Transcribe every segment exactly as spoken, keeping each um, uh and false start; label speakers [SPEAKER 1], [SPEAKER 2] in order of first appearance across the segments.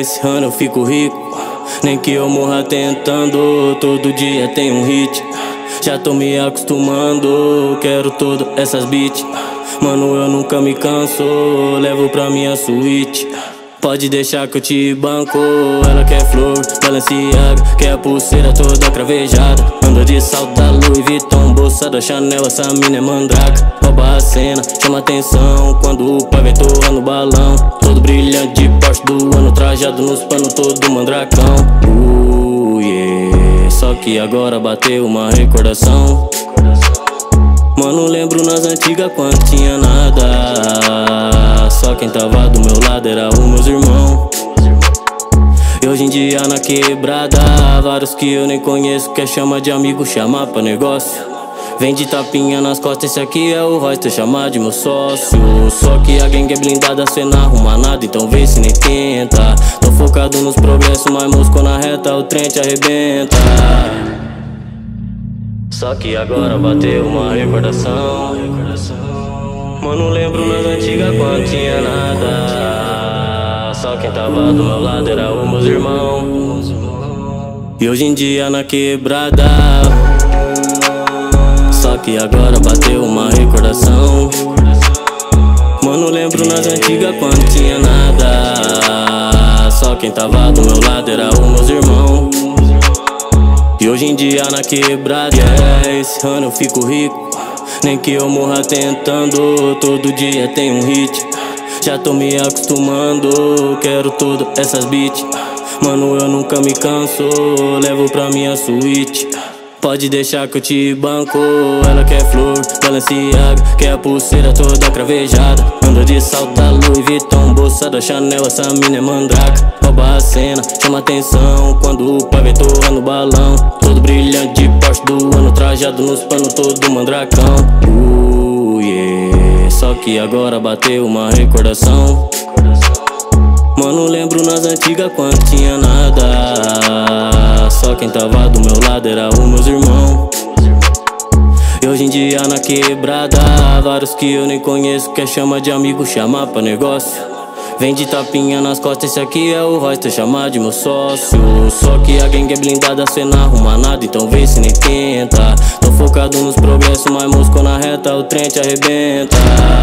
[SPEAKER 1] esse ano eu fico rico. Nem que eu morra tentando, todo dia tem um hit. Já tô me acostumando, quero todas essas beats. Mano, eu nunca me canso, levo pra minha suíte. Pode deixar que eu te banco. Ela quer flor, Balenciaga, quer a pulseira toda cravejada. Anda de salto da Louis Vuitton, bolsa da Chanel, essa mina é mandraca. Rouba a cena, chama atenção quando o pai vem torrando balão. Todo brilhante de Porsche do ano, trajado nos panos, todo mandracão. Uh, yeah. Só que agora bateu uma recordação. Mano, lembro nas antigas quando tinha nada. Só quem tava do meu lado era os meus irmãos. E hoje em dia na quebrada, vários que eu nem conheço, quer chamar de amigo, chamar pra negócio. Vem de tapinha nas costas, esse aqui é o Royster, chamar de meu sócio. Só que a gangue é blindada, cê não arruma nada, então vê se nem tenta. Tô focado nos progressos, mas moscou na reta, o trem te arrebenta. Só que agora bateu uma recordação. Mano, lembro nas antigas quando tinha nada. Só quem tava do meu lado era os meus irmãos. E hoje em dia na quebrada. Só que agora bateu uma recordação. Mano, lembro nas antigas quando tinha nada. Só quem tava do meu lado era os meus irmãos. E hoje em dia na quebrada, yeah, esse ano eu fico rico. Nem que eu morra tentando, todo dia tem um hit. Já tô me acostumando, quero todas essas beats. Mano, eu nunca me canso, levo pra minha suíte. Pode deixar que eu te banco. Ela quer flor, Balenciaga, quer a pulseira toda cravejada. Anda de salto da Louis Vuitton, bolsa da Chanel, essa mina é mandraca. Rouba a cena, chama atenção quando o pai vem torrando balão. Todo brilhante de Porsche do ano, trajado nos panos, todo mandracão. Uh, yeah. Só que agora bateu uma recordação. Mano, lembro nas antigas quando tinha nada. Só quem tava do meu lado era os meus irmãos. E hoje em dia na quebrada, vários que eu nem conheço, quer chamar de amigo, chamar pra negócio. Vem de tapinha nas costas, esse aqui é o Royster, chamar de meu sócio. Só que a gangue é blindada, cê não arruma nada, então vê se nem tenta. Tô focado nos progressos, mas moscou na reta, o trem te arrebenta.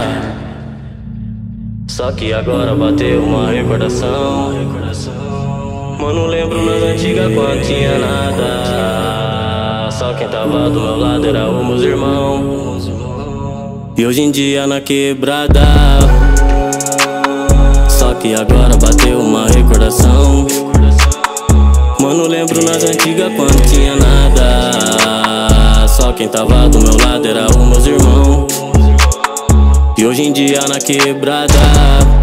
[SPEAKER 1] Só que agora bateu uma recordação. Mano, lembro nas antigas quando tinha nada. Só quem tava do meu lado era os meus irmãos. E hoje em dia na quebrada. Só que agora bateu uma recordação. Mano, lembro nas antigas quando tinha nada. Só quem tava do meu lado era os meus irmãos. E hoje em dia na quebrada.